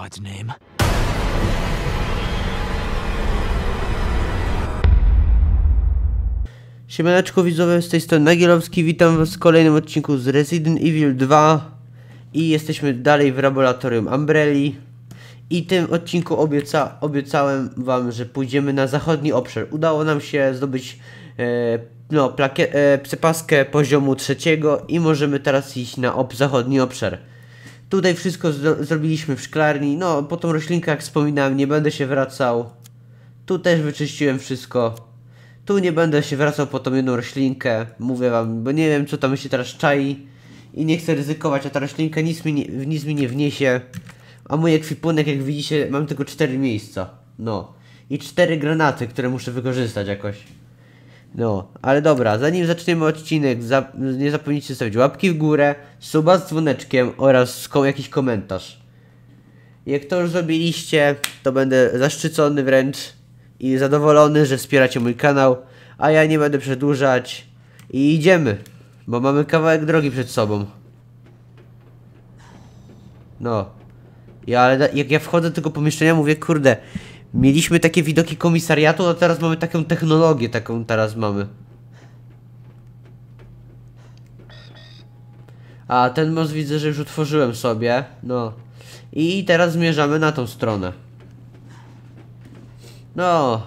God's name. Siemaneczko widzowie, z tej strony Nagielowski, witam was w kolejnym odcinku z Resident Evil 2 i jesteśmy dalej w laboratorium Umbrelli i w tym odcinku obiecałem wam, że pójdziemy na zachodni obszar. Udało nam się zdobyć przepaskę poziomu 3 i możemy teraz iść na zachodni obszar. Tutaj wszystko zrobiliśmy w szklarni, no po tą roślinkę jak wspominałem nie będę się wracał. Tu też wyczyściłem wszystko. Tu nie będę się wracał po tą jedną roślinkę, mówię wam, bo nie wiem co tam się teraz czai i nie chcę ryzykować, a ta roślinka nic mi nie wniesie. A mój ekwipunek, jak widzicie, mam tylko 4 miejsca, no. I 4 granaty, które muszę wykorzystać jakoś. No, ale dobra, zanim zaczniemy odcinek, nie zapomnijcie zostawić łapki w górę, suba z dzwoneczkiem oraz jakiś komentarz. Jak to już zrobiliście, to będę zaszczycony wręcz i zadowolony, że wspieracie mój kanał, a ja nie będę przedłużać i idziemy, bo mamy kawałek drogi przed sobą. No, ale jak ja wchodzę do tego pomieszczenia, mówię, kurde, mieliśmy takie widoki komisariatu, a teraz mamy taką technologię, taką teraz mamy. A ten most widzę, że już otworzyłem sobie, no. I teraz zmierzamy na tą stronę. No.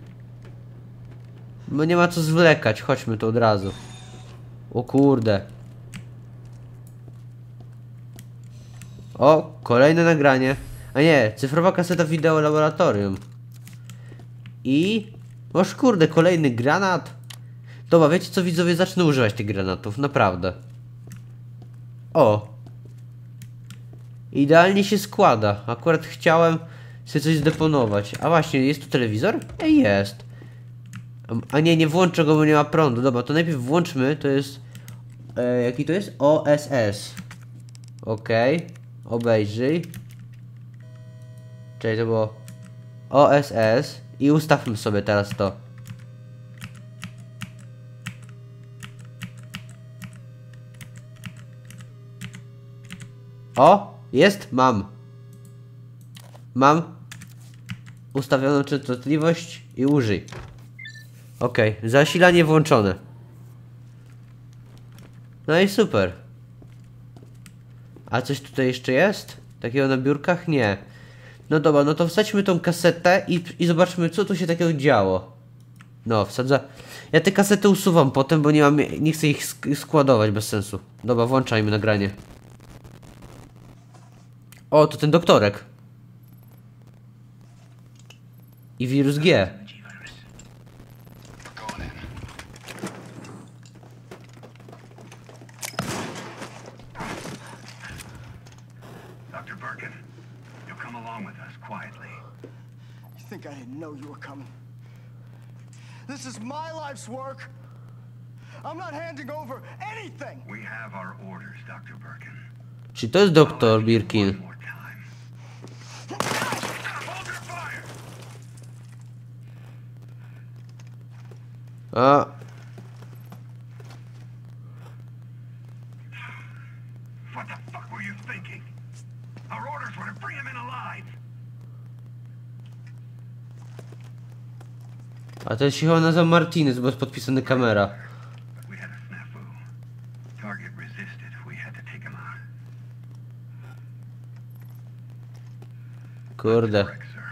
Bo nie ma co zwlekać, chodźmy tu od razu. O kurde. O, kolejne nagranie. A nie, cyfrowa kaseta wideo laboratorium. I... Oż kurde, kolejny granat. Dobra, wiecie co widzowie, zacznę używać tych granatów, naprawdę. O. Idealnie się składa. Akurat chciałem sobie coś zdeponować. A właśnie, jest tu telewizor? Jest. A nie włączę go, bo nie ma prądu. Dobra, to najpierw włączmy. To jest... jaki to jest? OSS. Okej. Obejrzyj. Czyli to było OSS. I ustawmy sobie teraz to. O! Jest? Mam ustawioną częstotliwość i użyj. Okej, zasilanie włączone. No i super. A coś tutaj jeszcze jest? Takiego na biurkach? Nie. No dobra, no to wsadźmy tą kasetę i zobaczmy co tu się takiego działo. No, wsadza. Ja te kasety usuwam potem, bo nie chcę ich składować bez sensu. Dobra, włączajmy nagranie. O, to ten doktorek. I wirus G. Dr. Birkin, you'll come along with us quietly. You think I didn't know you were coming? This is my life's work. I'm not handing over anything. We have our orders, Dr. Birkin. Czy to jest doktor Birkin? One more time. Hold your fire! A. What the fuck were you thinking? Our orders were to bring him in alive. A to się chyba nazywa Martinez, bo jest podpisany kamera. But we had a snafu. Target resisted. We had to take him out. Kurde. Correct, sir.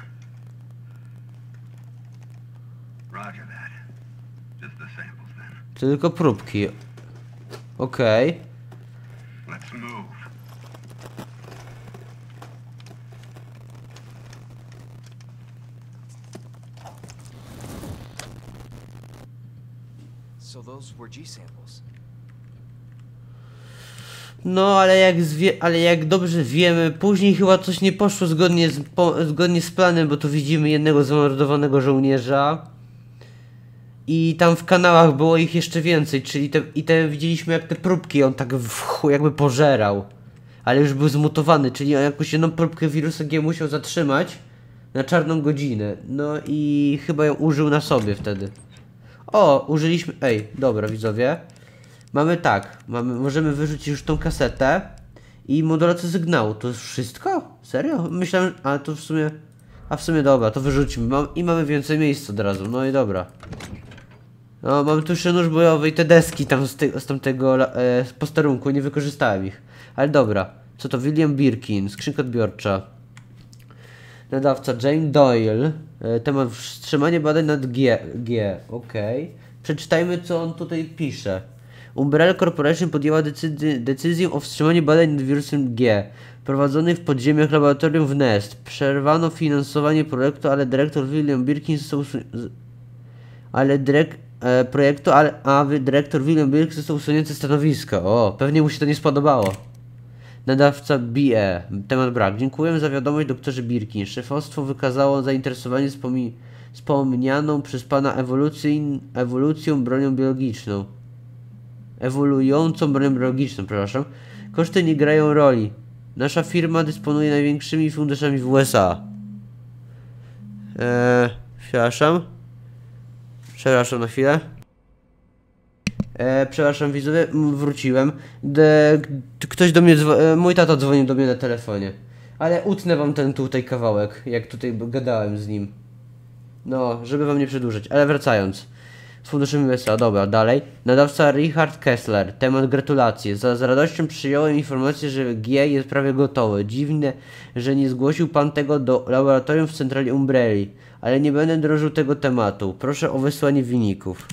Roger that. Just the samples then. Tylko próbki. Okej. Let's move. So those were G samples. No, ale jak dobrze wiemy, później chyba coś nie poszło zgodnie z planem, bo tu widzimy jednego zamordowanego żołnierza. I tam w kanałach było ich jeszcze więcej, czyli widzieliśmy jak te próbki on tak jakby pożerał. Ale już był zmutowany, czyli on jakąś jedną próbkę wirusa G musiał zatrzymać na czarną godzinę. No i chyba ją użył na sobie wtedy. O, użyliśmy... Ej, dobra widzowie. Mamy tak, możemy wyrzucić już tą kasetę i modulator sygnału. To jest wszystko? Serio? Myślałem, ale to w sumie... A w sumie dobra, to wyrzućmy. I mamy więcej miejsca od razu, no i dobra. No, mam tu jeszcze nóż bojowy i te deski tam z tamtego posterunku, nie wykorzystałem ich. Ale dobra, co to? William Birkin, skrzynka odbiorcza. Nadawca James Doyle. Temat wstrzymanie badań nad okej. Przeczytajmy, co on tutaj pisze. Umbrella Corporation podjęła decyzję o wstrzymaniu badań nad wirusem G, prowadzonych w podziemiach laboratorium w Nest. Przerwano finansowanie projektu, ale dyrektor William Birkin został dyrektor William Birkin został usunięty z stanowiska. O, pewnie mu się to nie spodobało. Nadawca BE. Temat brak. Dziękujemy za wiadomość, doktorze Birkin. Szefostwo wykazało zainteresowanie wspomnianą przez pana ewolucją bronią biologiczną. Ewoluującą bronią biologiczną, przepraszam. Koszty nie grają roli. Nasza firma dysponuje największymi funduszami w USA. Przepraszam na chwilę. Przepraszam widzowie, wróciłem. Ktoś do mnie mój tata dzwonił do mnie na telefonie. Ale utnę wam ten tutaj kawałek, jak tutaj gadałem z nim. No, żeby wam nie przedłużać, ale wracając. Z funduszem USA, dobra, dalej. Nadawca Richard Kessler, temat gratulacje. Z radością przyjąłem informację, że G jest prawie gotowe. Dziwne, że nie zgłosił pan tego do laboratorium w centrali Umbrelli. Ale nie będę drążył tego tematu. Proszę o wysłanie wyników.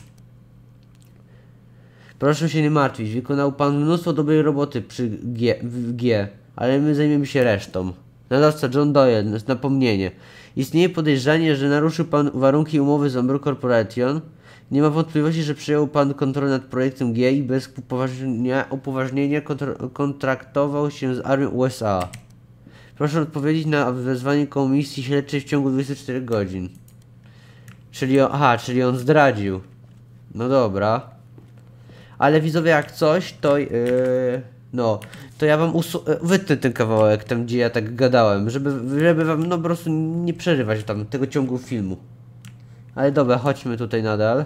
Proszę się nie martwić, wykonał pan mnóstwo dobrej roboty przy G, ale my zajmiemy się resztą. Nadawca John Doyle, napomnienie. Istnieje podejrzenie, że naruszył pan warunki umowy z Umbrella Corporation. Nie ma wątpliwości, że przejął pan kontrolę nad projektem G i bez upoważnienia kontraktował się z armią USA. Proszę odpowiedzieć na wezwanie komisji śledczej w ciągu 24 godzin. Czyli on zdradził. No dobra. Ale widzowie, jak coś, to no, to ja wam wytnę ten kawałek tam, gdzie ja tak gadałem, żeby wam no po prostu nie przerywać tam tego ciągu filmu. Ale dobra, chodźmy tutaj nadal.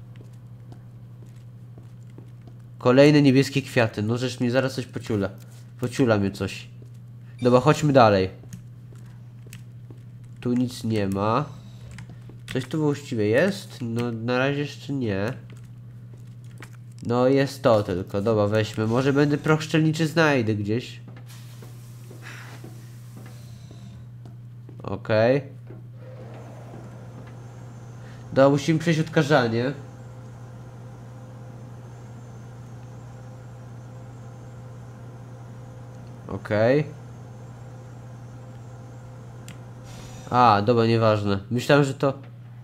Kolejne niebieskie kwiaty, no żeż mnie zaraz coś pociula. Pociula mnie coś. Dobra, chodźmy dalej. Tu nic nie ma. Coś tu właściwie jest? No na razie jeszcze nie. No jest to tylko, dobra, weźmy. Może będę proch szczelniczy znajdę gdzieś. Okej. Dobra, musimy przejść odkażanie. Okej. A, dobra, nieważne. Myślałem, że to...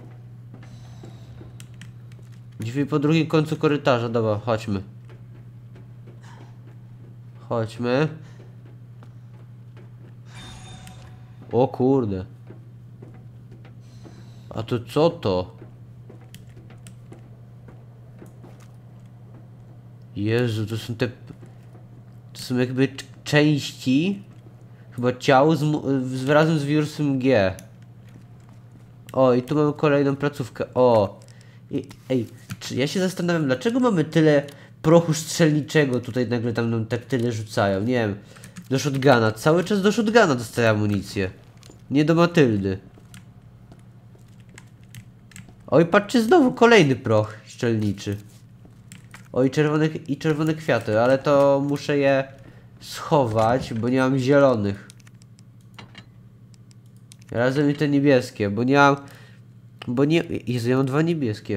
Drzwi po drugim końcu korytarza, dobra, chodźmy. Chodźmy. O kurde. A to co to? Jezu, to są te... To są jakby części chyba ciał razem z wirusem G. O, i tu mamy kolejną placówkę. O. Ej, czy ja się zastanawiam, dlaczego mamy tyle prochu strzelniczego tutaj nagle tam nam tak tyle rzucają. Nie wiem. Do shotguna. Cały czas do shotguna dostaję amunicję. Nie do Matyldy. Oj, patrzcie, znowu kolejny proch strzelniczy. Oj, czerwone kwiaty, ale to muszę je schować, bo nie mam zielonych. Razem i te niebieskie, bo nie mam... Jezu, ja mam dwa niebieskie.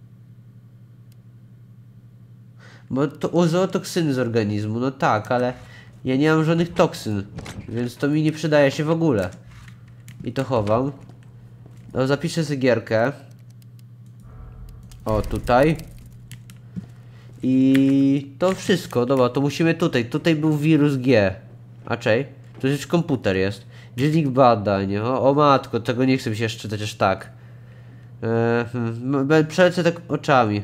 Bo to ozootoksyny z organizmu, no tak, ale ja nie mam żadnych toksyn, więc to mi nie przydaje się w ogóle. I to chowam. No, zapiszę sobie gierkę. O, tutaj. I to wszystko, dobra, to musimy tutaj. Tutaj był wirus G. A czej? To już komputer jest. Dziennik badań. O matko, tego nie chcę mi się jeszcze czytać aż tak. Przelecę tak oczami.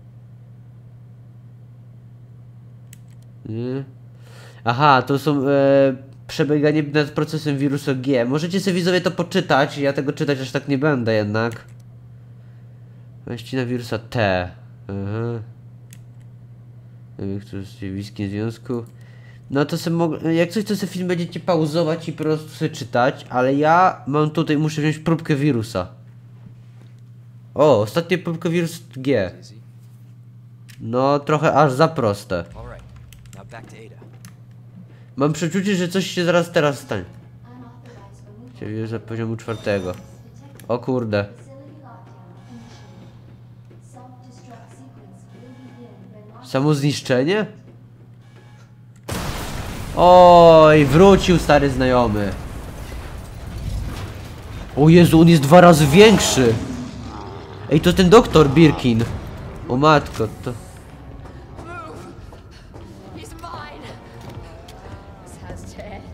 Aha, to są przebieganie nad procesem wirusa G. Możecie sobie widzowie to poczytać. Ja tego czytać aż tak nie będę jednak. Właściwie wirusa T. To jest w bliskim związku. No to sobie mogę, jak coś to sobie film będziecie pauzować i po prostu sobie czytać, ale ja mam tutaj, muszę wziąć próbkę wirusa. O, ostatnia próbka wirus G. Easy. No trochę aż za proste. All right. Now back to Ada. Mam przeczucie, że coś się zaraz teraz stanie. Ciebie za poziomu 4. O kurde. Samo zniszczenie? Oj, wrócił stary znajomy. O Jezu, on jest 2 razy większy. Ej, to ten doktor Birkin. O matko, to... He's mine. This has to end.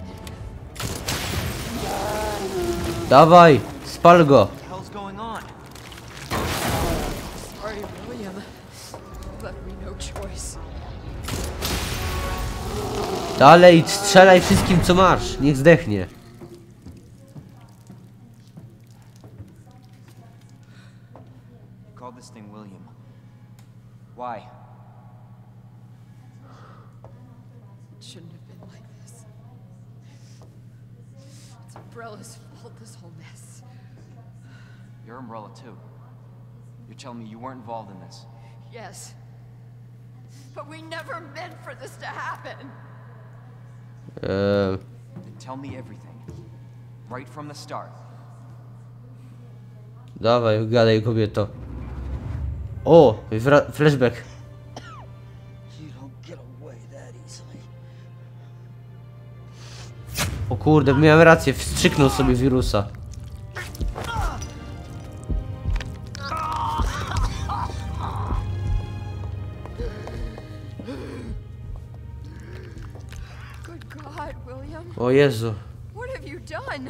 Dawaj, spal go. What the hell's going on? Sorry, William. Left me no choice. Dalej, strzelaj wszystkim co masz. Niech zdechnie. Call this thing William. Why? It shouldn't have been like this. It's Umbrella's fault, this whole mess. You're Umbrella too. You're telling me you weren't involved in this. Yes. But we never meant for this to happen. Then tell me everything. Right from the start. Dawaj, gadaj kobieto. O, flashback. You don't get away that easily. O kurde, miałem rację, wstrzyknął sobie wirusa. Good God, William. O Jezu. What have you done?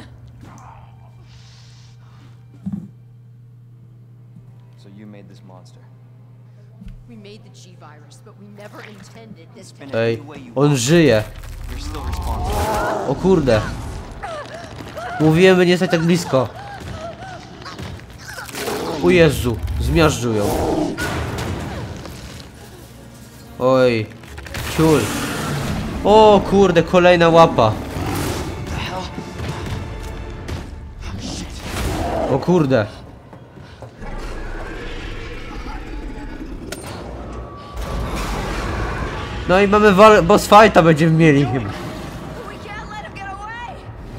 So you made this monster. We made the G-Virus, but we never intended this to Spin it Ej, any way you on want. żyje. You're still responsible. O kurde. Mówiłem, by nie stać tak blisko. O Jezu, zmiażdżył ją. Oj, ciul. O kurde, kolejna łapa. O kurde. No i mamy boss fighta będziemy mieli chyba. We can't let him get away!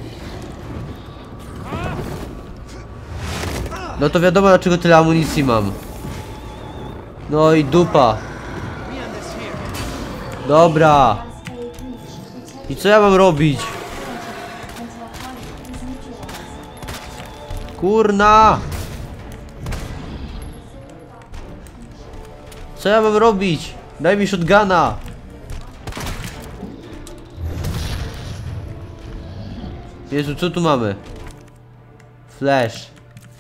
No to wiadomo dlaczego tyle amunicji mam. No i dupa. Dobra. I co ja mam robić? Kurna! Co ja mam robić? Daj mi shotguna! Jezu, co tu mamy? Flash.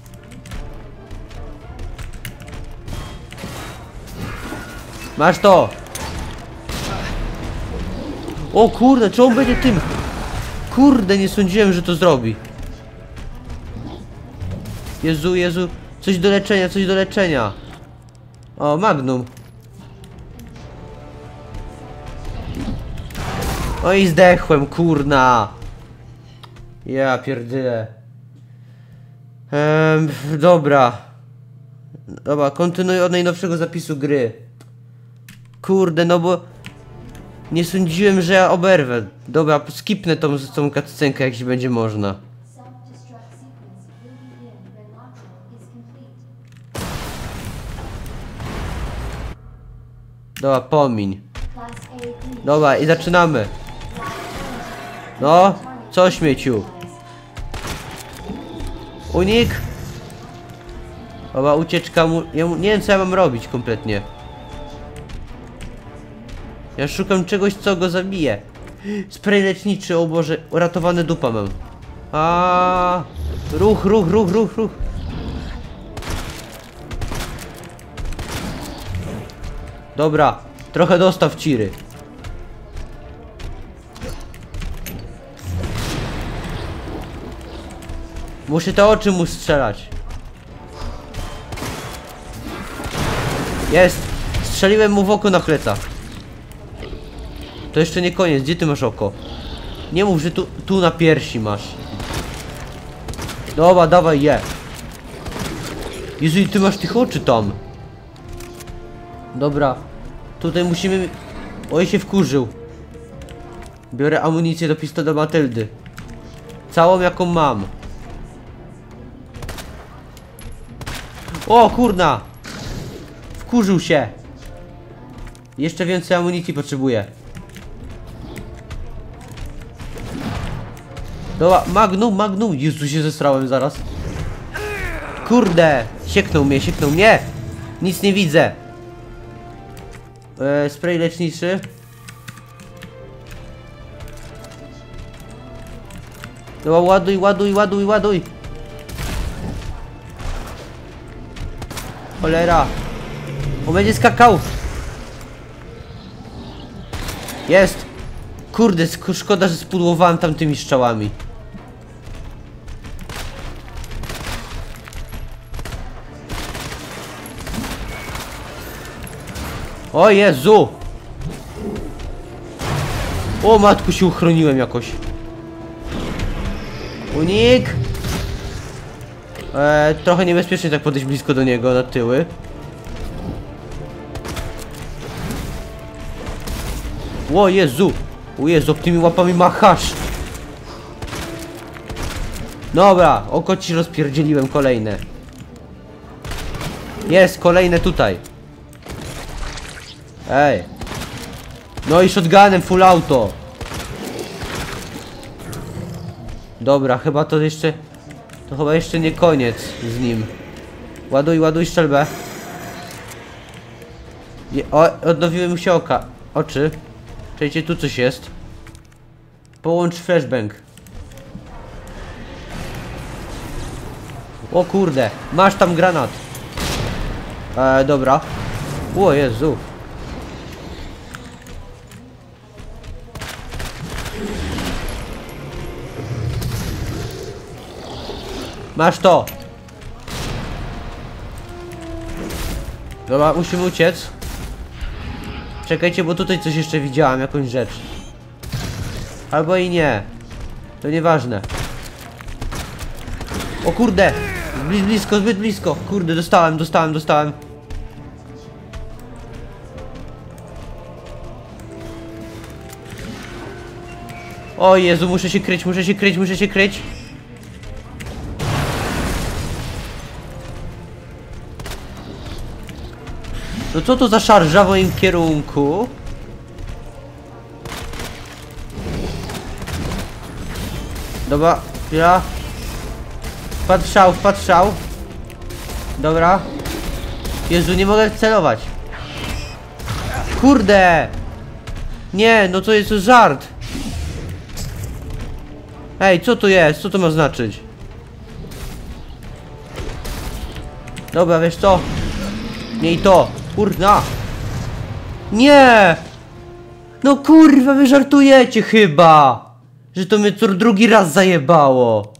Masz to! O kurde, czy on będzie tym? Kurde, nie sądziłem, że to zrobi. Jezu, Jezu, coś do leczenia, coś do leczenia. O, Magnum. O i zdechłem, kurna. Ja pierdolę. Dobra. Dobra, kontynuuję od najnowszego zapisu gry. Kurde, no bo... Nie sądziłem, że ja oberwę. Dobra, skipnę tą cutscenkę, jak się będzie można. Dobra, pomiń. Dobra, i zaczynamy. No, co śmieciu? Unik. Dobra, ucieczka mu... Ja nie wiem, co ja mam robić kompletnie. Ja szukam czegoś, co go zabije. Spray leczniczy, o Boże, uratowane dupa mam. Ruch, ruch, ruch, ruch, ruch. Dobra, trochę dostaw ciry. Muszę te oczy mu strzelać. Jest! Strzeliłem mu w oko na plecach. To jeszcze nie koniec. Gdzie ty masz oko? Nie mów, że tu na piersi masz. Dobra, dawaj je. Jezu, i ty masz tych oczy tam. Dobra. Tutaj musimy... Oj, się wkurzył. Biorę amunicję do pistoletu Matyldy. Całą jaką mam. O kurna! Wkurzył się. Jeszcze więcej amunicji potrzebuję. Dobra, Magnum. Jezu, się zesrałem zaraz. Kurde! Sieknął mnie. Nic nie widzę. Spray leczniczy. Dobra, ładuj. Cholera. On będzie skakał. Jest. Kurde, szkoda, że spudłowałem tamtymi strzałami. O Jezu! O matku, się uchroniłem jakoś. Unik! Trochę niebezpiecznie tak podejść blisko do niego na tyły. O Jezu! O Jezu, tymi łapami machasz! Dobra, oko ci rozpierdzieliłem kolejne. Jest, kolejne tutaj. Ej. No i shotgunem full auto. Dobra, chyba to jeszcze... To chyba jeszcze nie koniec z nim. Ładuj strzelbę. Odnowiły mu się oczy. Czekajcie, tu coś jest. Połącz flashbang. O kurde, masz tam granat. Dobra. O Jezu. Masz to. Dobra, musimy uciec. Czekajcie, bo tutaj coś jeszcze widziałem, jakąś rzecz. Albo i nie. To nieważne. O kurde. Zbyt blisko. Kurde, dostałem. O Jezu, muszę się kryć. No co to za szarża w moim kierunku? Dobra, chwila. Wpadł strzał. Dobra. Jezu, nie mogę celować. Kurde! Nie, no to jest żart. Ej, co to jest? Co to ma znaczyć? Dobra, wiesz co? Nie i to. Kurna. Nie! No kurwa, wy żartujecie chyba! Że to mnie drugi raz zajebało.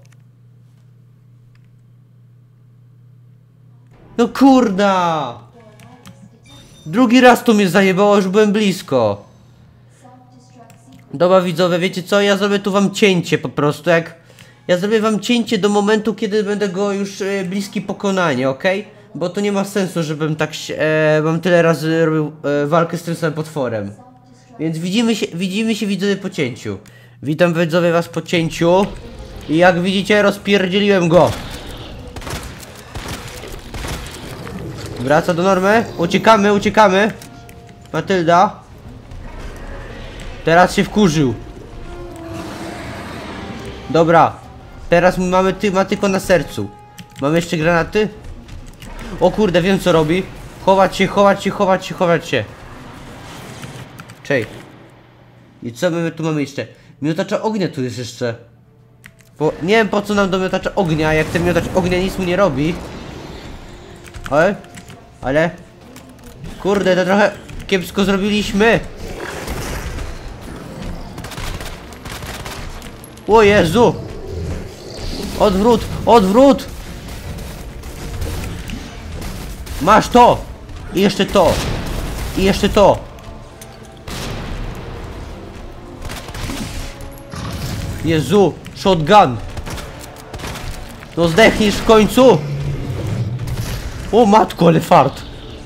No kurna! Drugi raz to mnie zajebało, już byłem blisko. Dobra widzowie, wiecie co? Ja zrobię tu wam cięcie po prostu, jak... Ja zrobię wam cięcie do momentu, kiedy będę go już bliski pokonania, ok? Bo to nie ma sensu, żebym tak mam tyle razy robił walkę z tym samym potworem. Więc widzimy się widzowie po cięciu. Witam widzowie was po cięciu. I jak widzicie, rozpierdzieliłem go. Wraca do normy. Uciekamy. Matylda. Teraz się wkurzył. Dobra. Teraz ma tylko na sercu. Mamy jeszcze granaty? O kurde, wiem co robi. Chować się. Czej. I co my tu mamy jeszcze? Miotacza ognia tu jest jeszcze. Nie wiem po co nam do miotacza ognia, jak ten miotacz ognia nic mu nie robi. Ale... Kurde, to trochę kiepsko zrobiliśmy. O Jezu! Odwrót! Masz to! I jeszcze to! Jezu, shotgun. No zdechniesz w końcu. O matko, ale fart.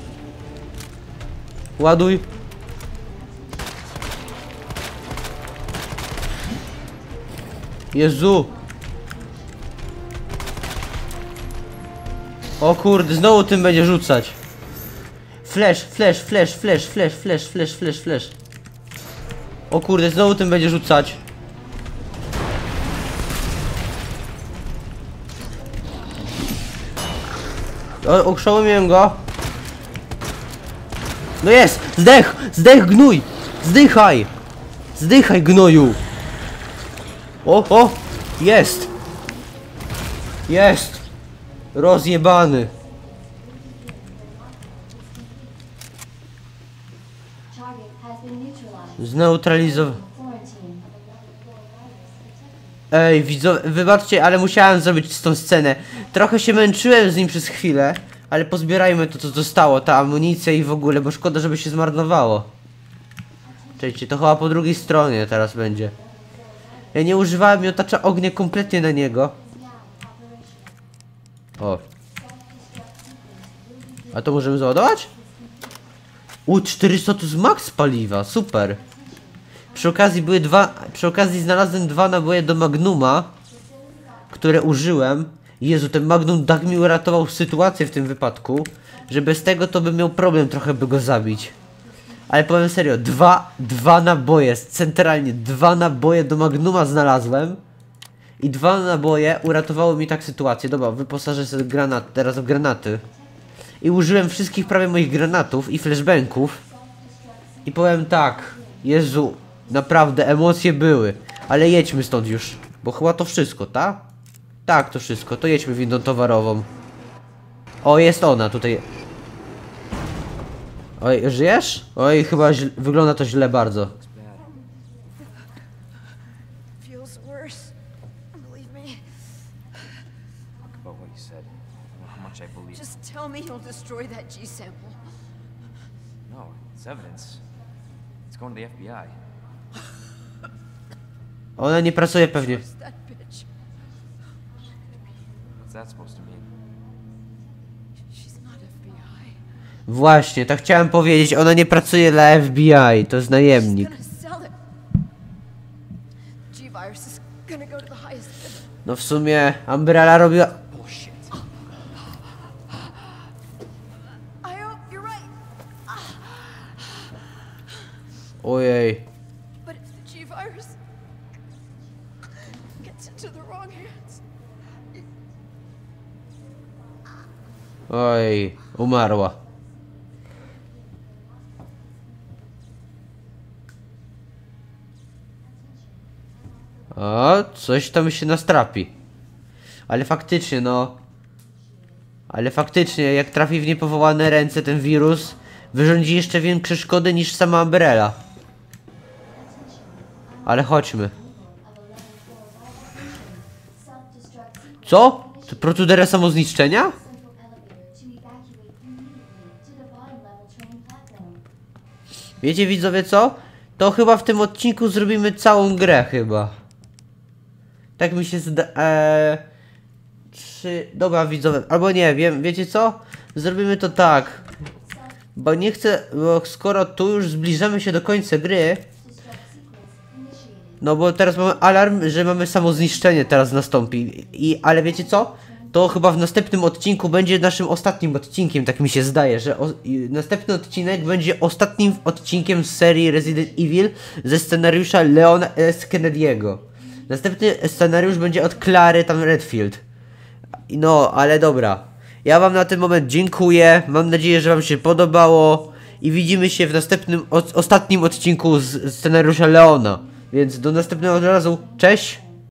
Ładuj. Jezu. O kurde, znowu tym będzie rzucać. Flash. O kurde, znowu tym będzie rzucać. O, okrzałomiłem go. No jest! Zdech gnój! Zdychaj! Zdychaj, gnoju! O! Jest! Jest! Rozjebany! Zneutralizowany. Ej, widzowie, wybaczcie, ale musiałem zrobić tą scenę. Trochę się męczyłem z nim przez chwilę, ale pozbierajmy to, co zostało, ta amunicja i w ogóle, bo szkoda, żeby się zmarnowało. Czekajcie, to chyba po drugiej stronie teraz będzie. Ja nie używałem miotacza ognia kompletnie na niego. O. A to możemy załadować? 400 to z max paliwa, super. Przy okazji znalazłem 2 naboje do Magnuma, które użyłem. Jezu, ten Magnum tak mi uratował sytuację w tym wypadku, że bez tego to bym miał problem trochę, by go zabić. Ale powiem serio, dwa naboje, centralnie 2 naboje do Magnuma znalazłem. I 2 naboje uratowały mi tak sytuację. Dobra, wyposażę sobie teraz w granaty. I użyłem wszystkich prawie moich granatów i flashbanków. I powiem tak, Jezu, naprawdę emocje były. Ale jedźmy stąd już, bo chyba to wszystko, tak? Tak, to wszystko, to jedźmy windą towarową. O, jest ona tutaj. Oj, żyjesz? Oj, chyba wygląda to źle bardzo. Feels worse. Believe me. About what you said. How much I believe. Just tell me you'll destroy that G sample. No, it's evidence. It's going to the FBI. Ona nie pracuje pewnie. Who's that bitch? What's that supposed to mean? She's not FBI. Właśnie, tak chciałem powiedzieć, ona nie pracuje dla FBI, to jest She's najemnik. gonna sell it. G-Virus is gonna go to the highest bidder. No w sumie Umbrella robiła... Bullshit. I hope you're right. Ojej. But if the G-Virus gets into the wrong hands, Oj, umarła. O, coś tam się nastrapi. Ale faktycznie, no. Ale faktycznie, jak trafi w niepowołane ręce ten wirus, wyrządzi jeszcze większe szkody niż sama Umbrella. Ale chodźmy. Co? To procedura samozniszczenia? Wiecie, widzowie, co? To chyba w tym odcinku zrobimy całą grę chyba. Tak mi się Dobra, widzowie, albo nie wiem, wiecie co? Zrobimy to tak. Bo nie chcę, bo skoro tu już zbliżamy się do końca gry. No bo teraz mamy alarm, że mamy samozniszczenie teraz nastąpi. Ale wiecie co? To chyba w następnym odcinku będzie naszym ostatnim odcinkiem, tak mi się zdaje, że następny odcinek będzie ostatnim odcinkiem z serii Resident Evil ze scenariusza Leona S. Kennedy'ego. Następny scenariusz będzie od Clary tam Redfield. No, ale dobra. Ja wam na ten moment dziękuję, mam nadzieję, że wam się podobało i widzimy się w następnym, ostatnim odcinku z scenariusza Leona. Więc do następnego razu, cześć!